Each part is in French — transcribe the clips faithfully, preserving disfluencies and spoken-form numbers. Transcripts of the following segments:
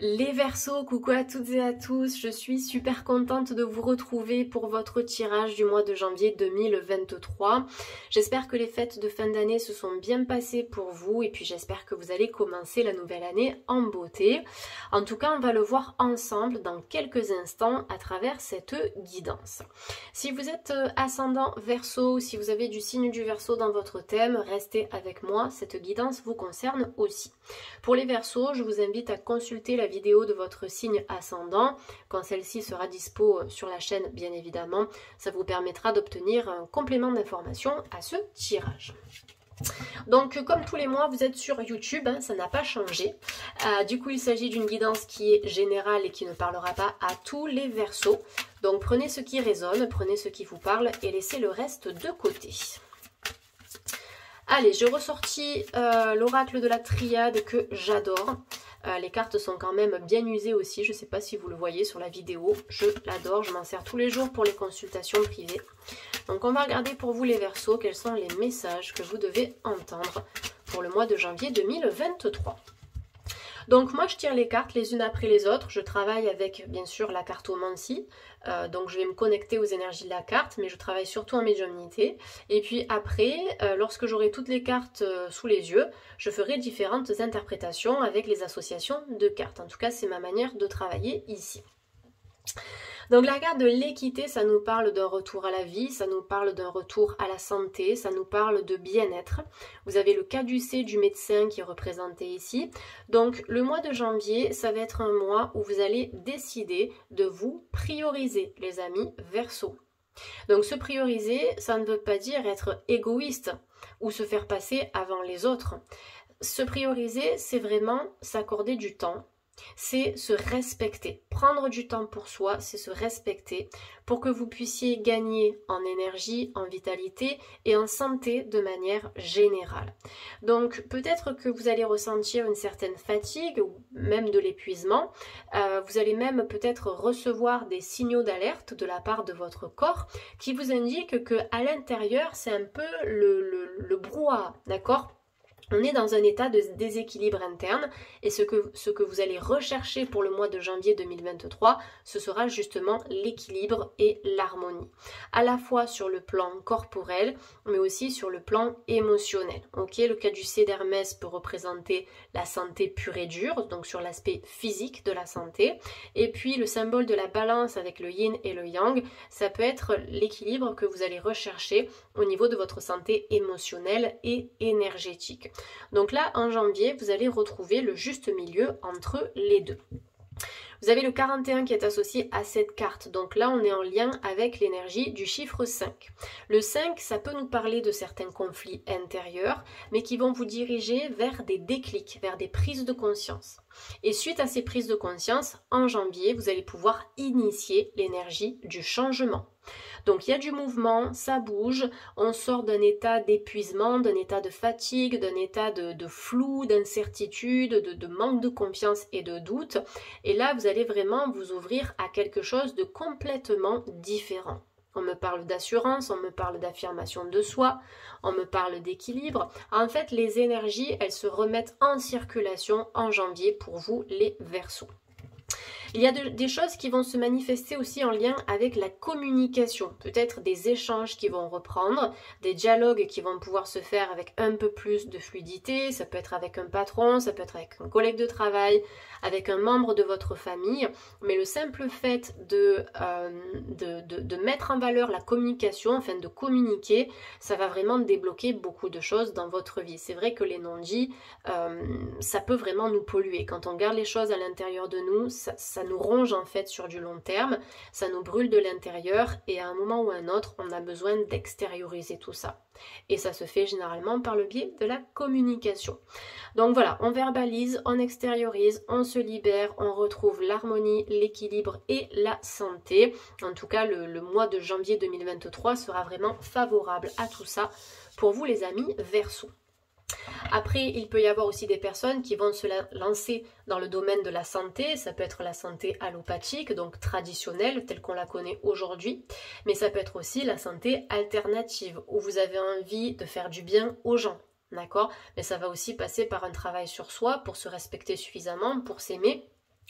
Les Verseaux, coucou à toutes et à tous, je suis super contente de vous retrouver pour votre tirage du mois de janvier deux mille vingt-trois. J'espère que les fêtes de fin d'année se sont bien passées pour vous et puis j'espère que vous allez commencer la nouvelle année en beauté. En tout cas, on va le voir ensemble dans quelques instants à travers cette guidance. Si vous êtes ascendant Verseau ou si vous avez du signe du Verseau dans votre thème, restez avec moi, cette guidance vous concerne aussi. Pour les Verseaux, je vous invite à consulter la vidéo de votre signe ascendant, quand celle-ci sera dispo sur la chaîne bien évidemment, ça vous permettra d'obtenir un complément d'information à ce tirage. Donc comme tous les mois vous êtes sur YouTube, hein, ça n'a pas changé, euh, du coup il s'agit d'une guidance qui est générale et qui ne parlera pas à tous les Verseaux, donc prenez ce qui résonne, prenez ce qui vous parle et laissez le reste de côté. Allez, j'ai ressorti euh, l'oracle de la triade que j'adore. Euh, les cartes sont quand même bien usées aussi, je ne sais pas si vous le voyez sur la vidéo. Je l'adore, je m'en sers tous les jours pour les consultations privées. Donc on va regarder pour vous les Verseaux, quels sont les messages que vous devez entendre pour le mois de janvier deux mille vingt-trois. Donc moi je tire les cartes les unes après les autres, je travaille avec bien sûr la cartomancie, euh, donc je vais me connecter aux énergies de la carte, mais je travaille surtout en médiumnité. Et puis après, euh, lorsque j'aurai toutes les cartes euh, sous les yeux, je ferai différentes interprétations avec les associations de cartes. En tout cas c'est ma manière de travailler ici. Donc la carte de l'équité, ça nous parle d'un retour à la vie, ça nous parle d'un retour à la santé, ça nous parle de bien-être. Vous avez le caducée du médecin qui est représenté ici. Donc le mois de janvier, ça va être un mois où vous allez décider de vous prioriser, les amis Verseaux. Donc se prioriser, ça ne veut pas dire être égoïste ou se faire passer avant les autres. Se prioriser, c'est vraiment s'accorder du temps. C'est se respecter. Prendre du temps pour soi, c'est se respecter pour que vous puissiez gagner en énergie, en vitalité et en santé de manière générale. Donc peut-être que vous allez ressentir une certaine fatigue ou même de l'épuisement. Euh, vous allez même peut-être recevoir des signaux d'alerte de la part de votre corps qui vous indiquent que à l'intérieur, c'est un peu le, le, le brouhaha, d'accord ? On est dans un état de déséquilibre interne et ce que, ce que vous allez rechercher pour le mois de janvier deux mille vingt-trois, ce sera justement l'équilibre et l'harmonie. À la fois sur le plan corporel, mais aussi sur le plan émotionnel. Ok, le caducée d'Hermès peut représenter la santé pure et dure, donc sur l'aspect physique de la santé. Et puis le symbole de la balance avec le yin et le yang, ça peut être l'équilibre que vous allez rechercher au niveau de votre santé émotionnelle et énergétique. Donc là, en janvier, vous allez retrouver le juste milieu entre les deux. Vous avez le quarante et un qui est associé à cette carte. Donc là, on est en lien avec l'énergie du chiffre cinq. Le cinq, ça peut nous parler de certains conflits intérieurs, mais qui vont vous diriger vers des déclics, vers des prises de conscience. Et suite à ces prises de conscience, en janvier, vous allez pouvoir initier l'énergie du changement. Donc il y a du mouvement, ça bouge, on sort d'un état d'épuisement, d'un état de fatigue, d'un état de, de flou, d'incertitude, de, de manque de confiance et de doute. Et là, vous allez vraiment vous ouvrir à quelque chose de complètement différent. On me parle d'assurance, on me parle d'affirmation de soi, on me parle d'équilibre. En fait, les énergies, elles se remettent en circulation en janvier pour vous, les Verseaux. Il y a de, des choses qui vont se manifester aussi en lien avec la communication, peut-être des échanges qui vont reprendre, des dialogues qui vont pouvoir se faire avec un peu plus de fluidité, ça peut être avec un patron, ça peut être avec un collègue de travail, avec un membre de votre famille, mais le simple fait de, euh, de, de, de mettre en valeur la communication, enfin de communiquer, ça va vraiment débloquer beaucoup de choses dans votre vie. C'est vrai que les non-dits, euh, ça peut vraiment nous polluer. Quand on garde les choses à l'intérieur de nous, ça, ça nous ronge en fait sur du long terme, ça nous brûle de l'intérieur et à un moment ou à un autre, on a besoin d'extérioriser tout ça. Et ça se fait généralement par le biais de la communication. Donc voilà, on verbalise, on extériorise, on se libère, on retrouve l'harmonie, l'équilibre et la santé. En tout cas, le, le mois de janvier deux mille vingt-trois sera vraiment favorable à tout ça pour vous les amis Verseaux. Après, il peut y avoir aussi des personnes qui vont se lancer dans le domaine de la santé. Ça peut être la santé allopathique, donc traditionnelle, telle qu'on la connaît aujourd'hui. Mais ça peut être aussi la santé alternative, où vous avez envie de faire du bien aux gens. D'accord? Mais ça va aussi passer par un travail sur soi pour se respecter suffisamment, pour s'aimer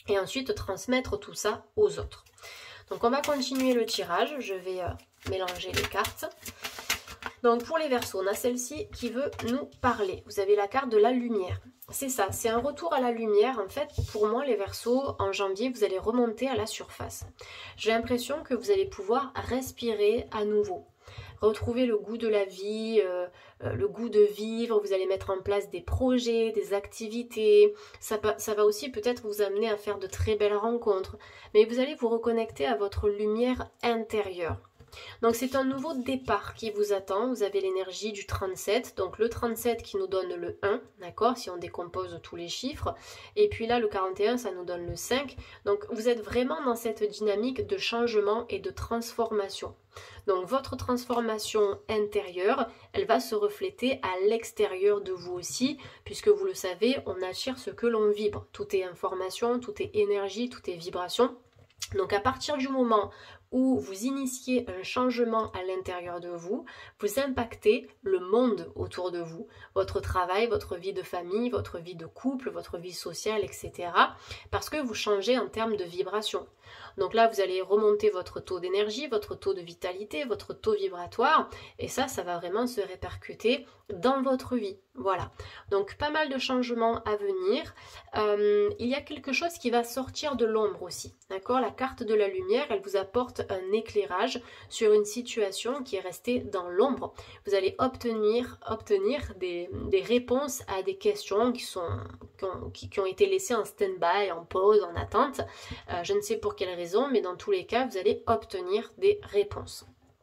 et ensuite transmettre tout ça aux autres. Donc on va continuer le tirage, je vais euh, mélanger les cartes. Donc pour les Verseaux, on a celle-ci qui veut nous parler. Vous avez la carte de la lumière. C'est ça, c'est un retour à la lumière. En fait, pour moi, les Verseaux, en janvier, vous allez remonter à la surface. J'ai l'impression que vous allez pouvoir respirer à nouveau. Retrouver le goût de la vie, euh, euh, le goût de vivre, vous allez mettre en place des projets, des activités, ça, ça va aussi peut-être vous amener à faire de très belles rencontres, mais vous allez vous reconnecter à votre lumière intérieure. Donc c'est un nouveau départ qui vous attend, vous avez l'énergie du trente-sept, donc le trente-sept qui nous donne le un, d'accord, si on décompose tous les chiffres, et puis là le quarante et un ça nous donne le cinq, donc vous êtes vraiment dans cette dynamique de changement et de transformation. Donc votre transformation intérieure, elle va se refléter à l'extérieur de vous aussi, puisque vous le savez, on attire ce que l'on vibre, tout est information, tout est énergie, tout est vibration. Donc à partir du moment où vous initiez un changement à l'intérieur de vous, vous impactez le monde autour de vous, votre travail, votre vie de famille, votre vie de couple, votre vie sociale, et cetera. Parce que vous changez en termes de vibration. Donc là, vous allez remonter votre taux d'énergie, votre taux de vitalité, votre taux vibratoire, et ça, ça va vraiment se répercuter dans votre vie. Voilà, donc pas mal de changements à venir. Euh, il y a quelque chose qui va sortir de l'ombre aussi, d'accord? La carte de la lumière, elle vous apporte un éclairage sur une situation qui est restée dans l'ombre. Vous allez obtenir, obtenir des, des réponses à des questions qui, sont, qui, ont, qui, qui ont été laissées en stand-by, en pause, en attente. Euh, je ne sais pour quelle raison, mais dans tous les cas, vous allez obtenir des réponses.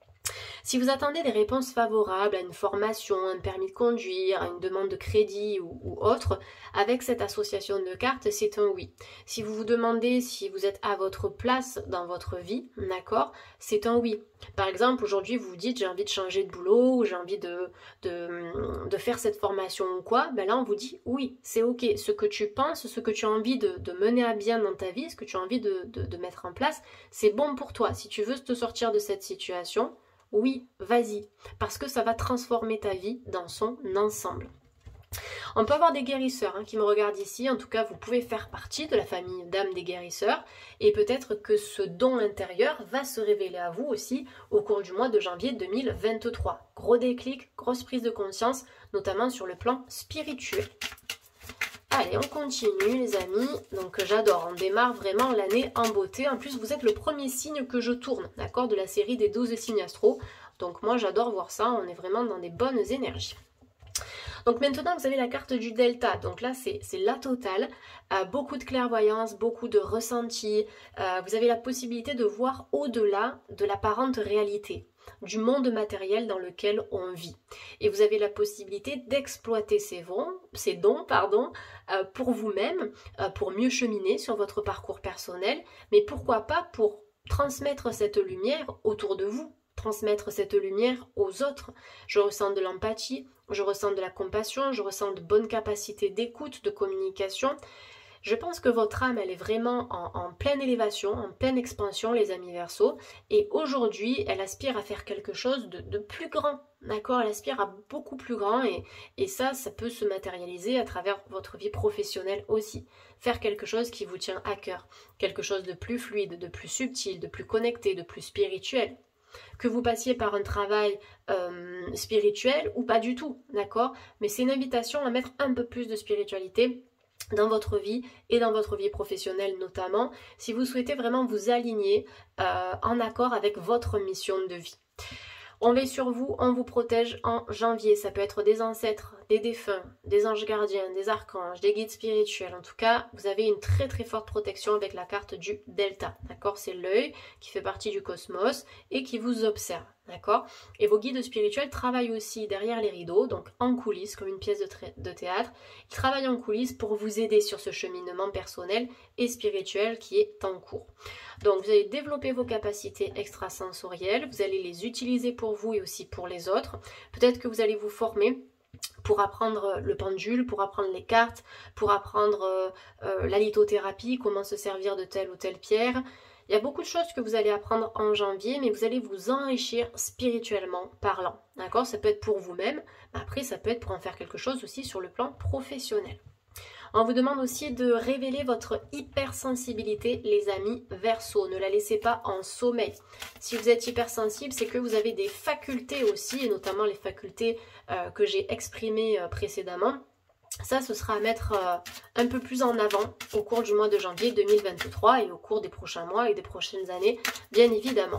Si vous attendez des réponses favorables à une formation, un permis de conduire, à une demande de crédit ou, ou autre, avec cette association de cartes, c'est un oui. Si vous vous demandez si vous êtes à votre place dans votre vie, d'accord, c'est un oui. Par exemple, aujourd'hui, vous vous dites j'ai envie de changer de boulot ou j'ai envie de, de, de faire cette formation ou quoi, ben là on vous dit oui, c'est ok. Ce que tu penses, ce que tu as envie de, de mener à bien dans ta vie, ce que tu as envie de, de, de mettre en place, c'est bon pour toi. Si tu veux te sortir de cette situation, oui, vas-y, parce que ça va transformer ta vie dans son ensemble. On peut avoir des guérisseurs hein, qui me regardent ici, en tout cas vous pouvez faire partie de la famille d'âmes des guérisseurs et peut-être que ce don intérieur va se révéler à vous aussi au cours du mois de janvier deux mille vingt-trois. Gros déclic, grosse prise de conscience, notamment sur le plan spirituel. Allez, on continue les amis, donc j'adore, on démarre vraiment l'année en beauté. En plus vous êtes le premier signe que je tourne, d'accord, de la série des douze signes astro. Donc moi j'adore voir ça, on est vraiment dans des bonnes énergies. Donc maintenant vous avez la carte du delta, donc là c'est la totale, euh, beaucoup de clairvoyance, beaucoup de ressenti, euh, vous avez la possibilité de voir au-delà de l'apparente réalité, du monde matériel dans lequel on vit. Et vous avez la possibilité d'exploiter ces, ces dons pardon, euh, pour vous-même, euh, pour mieux cheminer sur votre parcours personnel, mais pourquoi pas pour transmettre cette lumière autour de vous, transmettre cette lumière aux autres. Je ressens de l'empathie, je ressens de la compassion, je ressens de bonnes capacités d'écoute, de communication. Je pense que votre âme, elle est vraiment en, en pleine élévation, en pleine expansion, les amis Verseaux. Et aujourd'hui, elle aspire à faire quelque chose de, de plus grand, d'accord? Elle aspire à beaucoup plus grand et, et ça, ça peut se matérialiser à travers votre vie professionnelle aussi. Faire quelque chose qui vous tient à cœur, quelque chose de plus fluide, de plus subtil, de plus connecté, de plus spirituel. Que vous passiez par un travail euh, spirituel ou pas du tout, d'accord? Mais c'est une invitation à mettre un peu plus de spiritualité dans votre vie et dans votre vie professionnelle notamment, si vous souhaitez vraiment vous aligner euh, en accord avec votre mission de vie. On veille sur vous, on vous protège en janvier. Ça peut être des ancêtres, des défunts, des anges gardiens, des archanges, des guides spirituels. En tout cas, vous avez une très très forte protection avec la carte du delta. D'accord? C'est l'œil qui fait partie du cosmos et qui vous observe. D'accord? Et vos guides spirituels travaillent aussi derrière les rideaux, donc en coulisses, comme une pièce de, de théâtre. Ils travaillent en coulisses pour vous aider sur ce cheminement personnel et spirituel qui est en cours. Donc vous allez développer vos capacités extrasensorielles, vous allez les utiliser pour vous et aussi pour les autres. Peut-être que vous allez vous former pour apprendre le pendule, pour apprendre les cartes, pour apprendre euh, euh, la lithothérapie, comment se servir de telle ou telle pierre. Il y a beaucoup de choses que vous allez apprendre en janvier, mais vous allez vous enrichir spirituellement parlant. D'accord? Ça peut être pour vous-même, mais après ça peut être pour en faire quelque chose aussi sur le plan professionnel. On vous demande aussi de révéler votre hypersensibilité, les amis Verseau. Ne la laissez pas en sommeil. Si vous êtes hypersensible, c'est que vous avez des facultés aussi, et notamment les facultés euh, que j'ai exprimées euh, précédemment. Ça, ce sera à mettre euh, un peu plus en avant au cours du mois de janvier deux mille vingt-trois et au cours des prochains mois et des prochaines années, bien évidemment.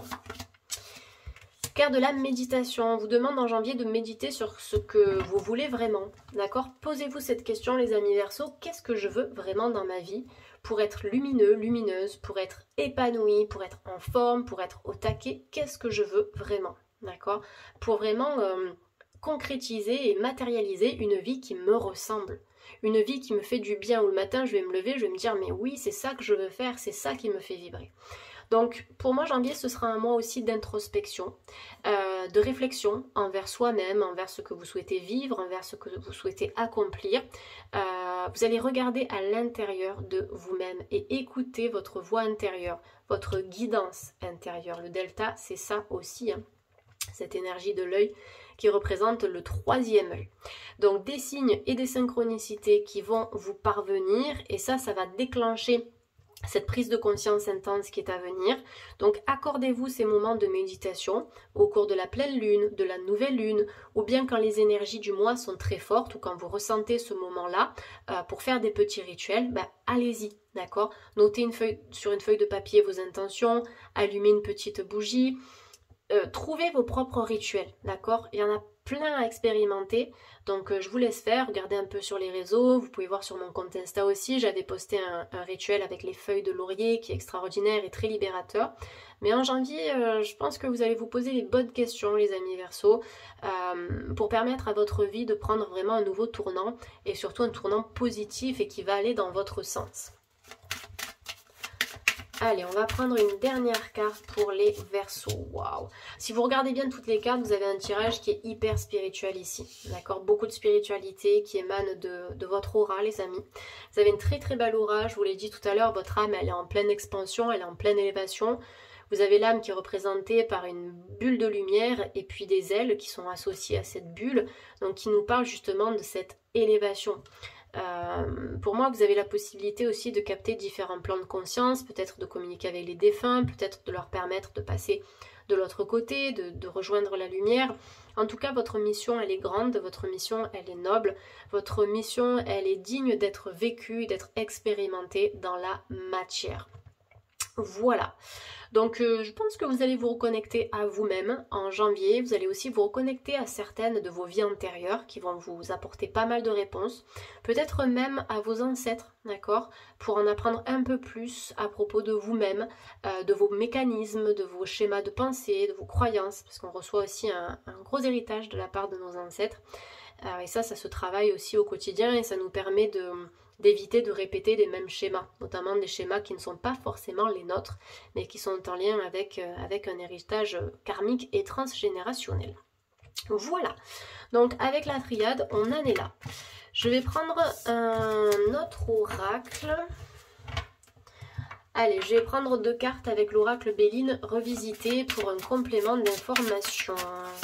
Carte de la méditation, on vous demande en janvier de méditer sur ce que vous voulez vraiment, d'accord? Posez-vous cette question les amis Verseau, qu'est-ce que je veux vraiment dans ma vie pour être lumineux, lumineuse, pour être épanoui, pour être en forme, pour être au taquet, qu'est-ce que je veux vraiment, d'accord? Pour vraiment euh, concrétiser et matérialiser une vie qui me ressemble, une vie qui me fait du bien, où le matin je vais me lever, je vais me dire mais oui c'est ça que je veux faire, c'est ça qui me fait vibrer. Donc pour moi janvier ce sera un mois aussi d'introspection, euh, de réflexion envers soi-même, envers ce que vous souhaitez vivre, envers ce que vous souhaitez accomplir. Euh, vous allez regarder à l'intérieur de vous-même et écouter votre voix intérieure, votre guidance intérieure. Le delta c'est ça aussi, hein, cette énergie de l'œil qui représente le troisième œil. Donc des signes et des synchronicités qui vont vous parvenir et ça, ça va déclencher cette prise de conscience intense qui est à venir. Donc accordez-vous ces moments de méditation au cours de la pleine lune, de la nouvelle lune, ou bien quand les énergies du mois sont très fortes ou quand vous ressentez ce moment-là, euh, pour faire des petits rituels, bah, allez-y, d'accord? Notez une feuille, sur une feuille de papier vos intentions, allumez une petite bougie, euh, trouvez vos propres rituels, d'accord? Il y en a plein à expérimenter, donc euh, je vous laisse faire, regardez un peu sur les réseaux, vous pouvez voir sur mon compte Insta aussi, j'avais posté un, un rituel avec les feuilles de laurier qui est extraordinaire et très libérateur, mais en janvier, euh, je pense que vous allez vous poser les bonnes questions les amis Verseau, euh, pour permettre à votre vie de prendre vraiment un nouveau tournant, et surtout un tournant positif et qui va aller dans votre sens. Allez, on va prendre une dernière carte pour les Verseaux. Waouh! Si vous regardez bien toutes les cartes, vous avez un tirage qui est hyper spirituel ici. D'accord? Beaucoup de spiritualité qui émane de, de votre aura, les amis. Vous avez une très très belle aura. Je vous l'ai dit tout à l'heure, votre âme, elle est en pleine expansion, elle est en pleine élévation. Vous avez l'âme qui est représentée par une bulle de lumière et puis des ailes qui sont associées à cette bulle. Donc qui nous parle justement de cette élévation. Euh, pour moi, vous avez la possibilité aussi de capter différents plans de conscience, peut-être de communiquer avec les défunts, peut-être de leur permettre de passer de l'autre côté, de, de rejoindre la lumière. En tout cas, votre mission, elle est grande, votre mission, elle est noble, votre mission, elle est digne d'être vécue, d'être expérimentée dans la matière. Voilà, donc euh, je pense que vous allez vous reconnecter à vous-même en janvier, vous allez aussi vous reconnecter à certaines de vos vies antérieures qui vont vous apporter pas mal de réponses, peut-être même à vos ancêtres, d'accord, pour en apprendre un peu plus à propos de vous-même, euh, de vos mécanismes, de vos schémas de pensée, de vos croyances, parce qu'on reçoit aussi un, un gros héritage de la part de nos ancêtres, euh, et ça, ça se travaille aussi au quotidien et ça nous permet de... d'éviter de répéter les mêmes schémas, notamment des schémas qui ne sont pas forcément les nôtres, mais qui sont en lien avec, euh, avec un héritage karmique et transgénérationnel. Voilà, donc avec la triade, on en est là. Je vais prendre un autre oracle. Allez, je vais prendre deux cartes avec l'oracle Béline revisité pour un complément d'information.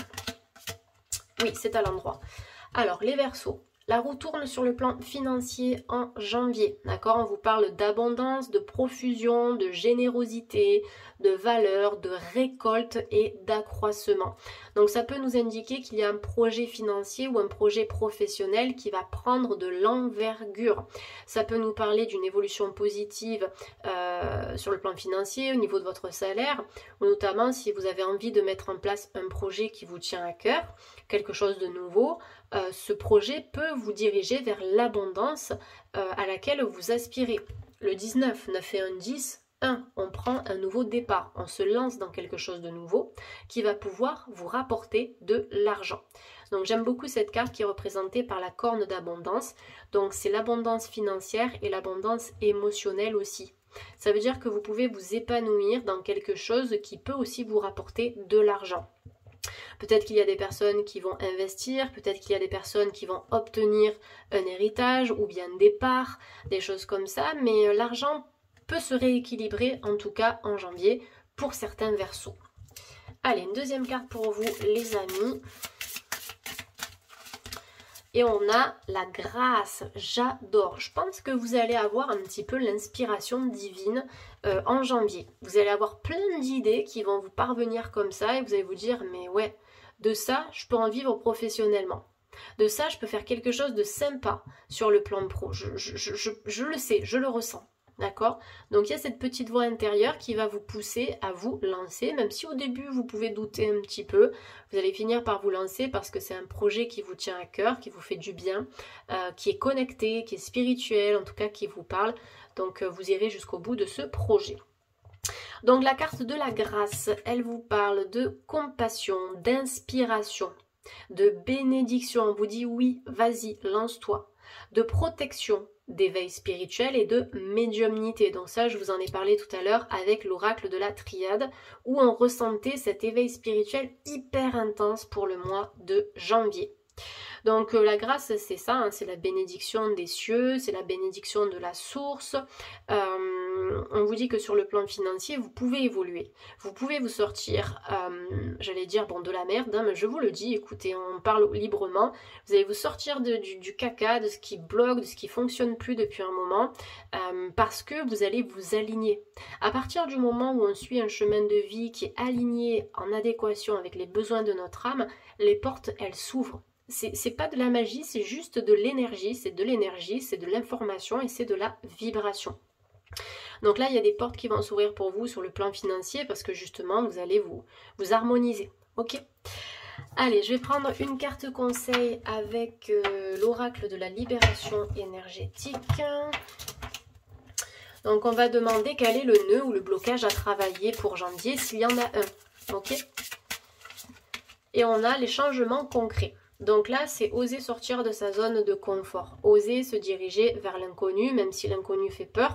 Oui, c'est à l'endroit. Alors, les Verseaux. La roue tourne sur le plan financier en janvier, d'accord? On vous parle d'abondance, de profusion, de générosité, de valeur, de récolte et d'accroissement. Donc ça peut nous indiquer qu'il y a un projet financier ou un projet professionnel qui va prendre de l'envergure. Ça peut nous parler d'une évolution positive euh, sur le plan financier, au niveau de votre salaire, ou notamment si vous avez envie de mettre en place un projet qui vous tient à cœur, quelque chose de nouveau, euh, ce projet peut vous diriger vers l'abondance euh, à laquelle vous aspirez. Le dix-neuf, neuf et un, dix, un, on prend un nouveau départ, on se lance dans quelque chose de nouveau qui va pouvoir vous rapporter de l'argent. Donc j'aime beaucoup cette carte qui est représentée par la corne d'abondance, donc c'est l'abondance financière et l'abondance émotionnelle aussi. Ça veut dire que vous pouvez vous épanouir dans quelque chose qui peut aussi vous rapporter de l'argent. Peut-être qu'il y a des personnes qui vont investir, peut-être qu'il y a des personnes qui vont obtenir un héritage ou bien des parts, des choses comme ça, mais l'argent peut se rééquilibrer en tout cas en janvier pour certains Verseaux. Allez, une deuxième carte pour vous les amis. Et on a la grâce, j'adore. Je pense que vous allez avoir un petit peu l'inspiration divine euh, en janvier. Vous allez avoir plein d'idées qui vont vous parvenir comme ça et vous allez vous dire, mais ouais, de ça, je peux en vivre professionnellement. De ça, je peux faire quelque chose de sympa sur le plan pro. Je, je, je, je le sais, je le ressens. D'accord? Donc il y a cette petite voix intérieure qui va vous pousser à vous lancer, même si au début vous pouvez douter un petit peu, vous allez finir par vous lancer parce que c'est un projet qui vous tient à cœur, qui vous fait du bien, euh, qui est connecté, qui est spirituel, en tout cas qui vous parle. Donc euh, vous irez jusqu'au bout de ce projet. Donc la carte de la grâce, elle vous parle de compassion, d'inspiration, de bénédiction. On vous dit oui, vas-y, lance-toi, de protection, d'éveil spirituel et de médiumnité. Donc ça, je vous en ai parlé tout à l'heure avec l'oracle de la triade, où on ressentait cet éveil spirituel hyper intense pour le mois de janvier. Donc euh, la grâce, c'est ça, hein, c'est la bénédiction des cieux, c'est la bénédiction de la source. Euh, on vous dit que sur le plan financier, vous pouvez évoluer. Vous pouvez vous sortir, euh, j'allais dire, bon, de la merde, hein, mais je vous le dis, écoutez, on parle librement. Vous allez vous sortir de, du, du caca, de ce qui bloque, de ce qui fonctionne plus depuis un moment, euh, parce que vous allez vous aligner. À partir du moment où on suit un chemin de vie qui est aligné, en adéquation avec les besoins de notre âme, les portes, elles s'ouvrent. C'est pas de la magie, c'est juste de l'énergie, c'est de l'énergie, c'est de l'information et c'est de la vibration. Donc là, il y a des portes qui vont s'ouvrir pour vous sur le plan financier parce que justement, vous allez vous, vous harmoniser. Ok ? Allez, je vais prendre une carte conseil avec euh, l'oracle de la libération énergétique. Donc on va demander quel est le nœud ou le blocage à travailler pour janvier, s'il y en a un. Ok ? Et on a les changements concrets. Donc là, c'est oser sortir de sa zone de confort, oser se diriger vers l'inconnu, même si l'inconnu fait peur.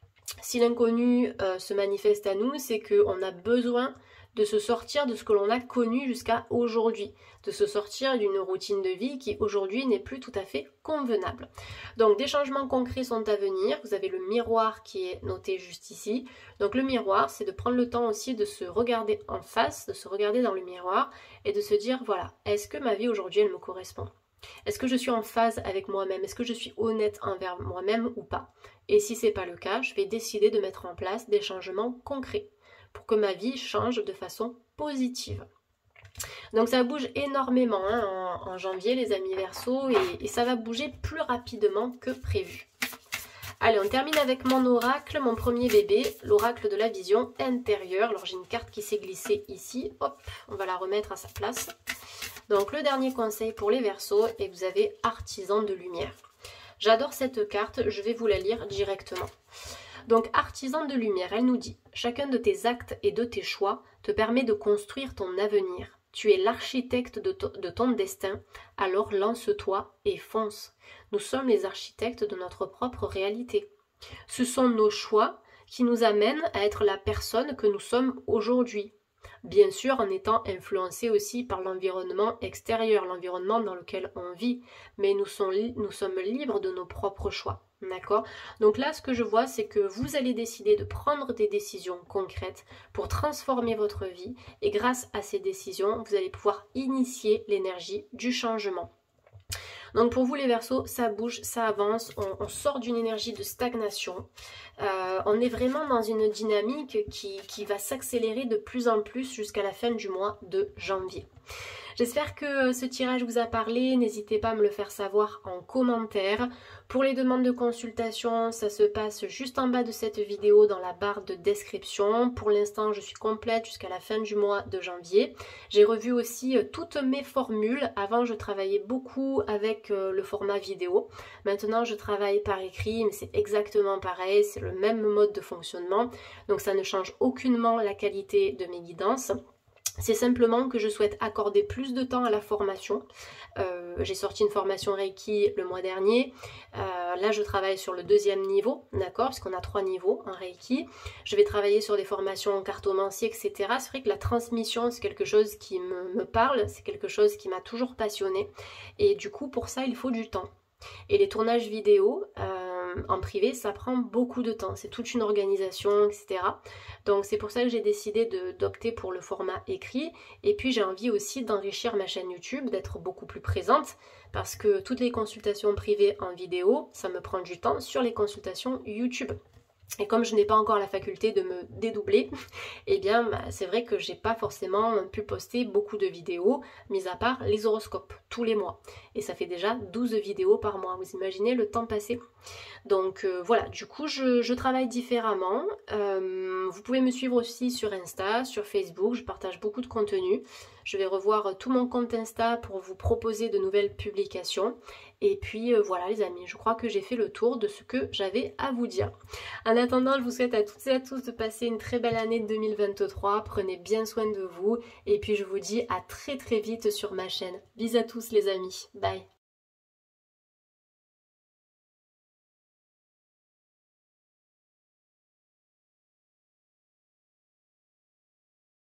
Si l'inconnu euh, se manifeste à nous, c'est qu'on a besoin de se sortir de ce que l'on a connu jusqu'à aujourd'hui, de se sortir d'une routine de vie qui aujourd'hui n'est plus tout à fait convenable. Donc des changements concrets sont à venir, vous avez le miroir qui est noté juste ici. Donc le miroir, c'est de prendre le temps aussi de se regarder en face, de se regarder dans le miroir et de se dire voilà, est-ce que ma vie aujourd'hui elle me correspond ? Est-ce que je suis en phase avec moi-même? Est-ce que je suis honnête envers moi-même ou pas? Et si c'est pas le cas, je vais décider de mettre en place des changements concrets pour que ma vie change de façon positive. Donc ça bouge énormément hein, en, en janvier les amis Verseaux et, et ça va bouger plus rapidement que prévu. Allez, on termine avec mon oracle, mon premier bébé, l'oracle de la vision intérieure. Alors j'ai une carte qui s'est glissée ici, hop, on va la remettre à sa place. Donc le dernier conseil pour les Verseaux et vous avez artisan de lumière. J'adore cette carte, je vais vous la lire directement. Donc artisan de lumière, elle nous dit « Chacun de tes actes et de tes choix te permet de construire ton avenir. Tu es l'architecte de, de ton destin, alors lance-toi et fonce. Nous sommes les architectes de notre propre réalité. Ce sont nos choix qui nous amènent à être la personne que nous sommes aujourd'hui. Bien sûr en étant influencés aussi par l'environnement extérieur, l'environnement dans lequel on vit, mais nous, sont, nous sommes libres de nos propres choix. » D'accord? Donc là, ce que je vois, c'est que vous allez décider de prendre des décisions concrètes pour transformer votre vie et grâce à ces décisions, vous allez pouvoir initier l'énergie du changement. Donc pour vous les Verseaux, ça bouge, ça avance, on, on sort d'une énergie de stagnation. Euh, on est vraiment dans une dynamique qui, qui va s'accélérer de plus en plus jusqu'à la fin du mois de janvier. J'espère que ce tirage vous a parlé, n'hésitez pas à me le faire savoir en commentaire. Pour les demandes de consultation, ça se passe juste en bas de cette vidéo dans la barre de description. Pour l'instant, je suis complète jusqu'à la fin du mois de janvier. J'ai revu aussi toutes mes formules. Avant, je travaillais beaucoup avec le format vidéo. Maintenant, je travaille par écrit, mais c'est exactement pareil, c'est le même mode de fonctionnement. Donc ça ne change aucunement la qualité de mes guidances. C'est simplement que je souhaite accorder plus de temps à la formation. Euh, j'ai sorti une formation Reiki le mois dernier. Euh, là, je travaille sur le deuxième niveau, d'accord, parce qu'on a trois niveaux en Reiki. Je vais travailler sur des formations en cartomancie, et cetera. C'est vrai que la transmission, c'est quelque chose qui me, me parle, c'est quelque chose qui m'a toujours passionnée. Et du coup, pour ça, il faut du temps. Et les tournages vidéo, euh, en privé, ça prend beaucoup de temps. C'est toute une organisation, et cetera. Donc c'est pour ça que j'ai décidé d'opter pour le format écrit. Et puis j'ai envie aussi d'enrichir ma chaîne YouTube, d'être beaucoup plus présente, parce que toutes les consultations privées en vidéo, ça me prend du temps sur les consultations YouTube. Et comme je n'ai pas encore la faculté de me dédoubler, eh bien c'est vrai que j'ai pas forcément pu poster beaucoup de vidéos, mis à part les horoscopes, tous les mois. Et ça fait déjà douze vidéos par mois, vous imaginez le temps passé. Donc euh, voilà, du coup je, je travaille différemment. Euh, vous pouvez me suivre aussi sur Insta, sur Facebook, je partage beaucoup de contenu. Je vais revoir tout mon compte Insta pour vous proposer de nouvelles publications. Et puis euh, voilà les amis, je crois que j'ai fait le tour de ce que j'avais à vous dire. En attendant, je vous souhaite à toutes et à tous de passer une très belle année deux mille vingt-trois. Prenez bien soin de vous. Et puis je vous dis à très très vite sur ma chaîne. Bisous à tous les amis. Bye.